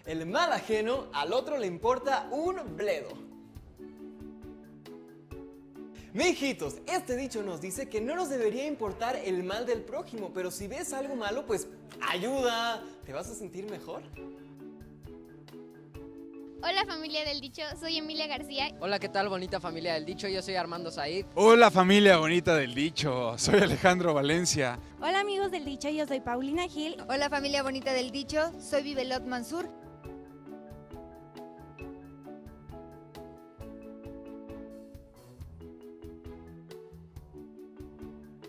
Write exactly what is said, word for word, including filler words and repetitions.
El mal ajeno al otro le importa un bledo. Mijitos, este dicho nos dice que no nos debería importar el mal del prójimo, pero si ves algo malo, pues ayuda. ¿Te vas a sentir mejor? Hola familia del dicho, soy Emilia García. Hola, ¿qué tal bonita familia del dicho? Yo soy Armando Said. Hola familia bonita del dicho, soy Alejandro Valencia. Hola amigos del dicho, yo soy Paulina Gil. Hola familia bonita del dicho, soy Vivelot Mansur.